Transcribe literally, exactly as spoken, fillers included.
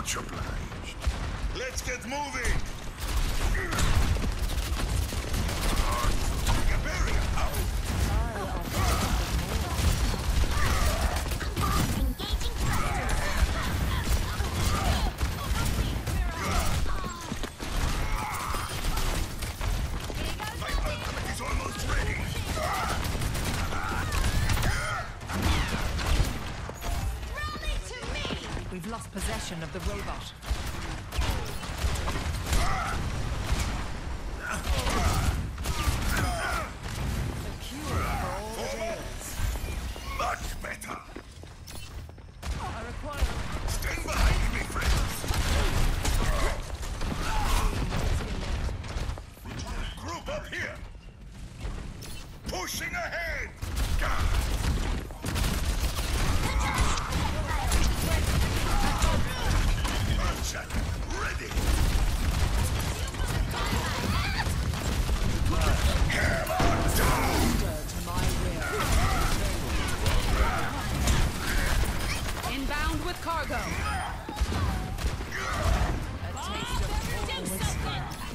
Much obliged. Let's get moving! A barrier out! Engaging thrusters. My ultimate is almost ready! Rally to me! We've lost possession of the robot. The cure for all ills. Much better! I require Stand behind me, friends! Group up here! Pushing ahead! Earthshack, ready! Hammer down! to my will. Inbound with cargo. A taste of Do something!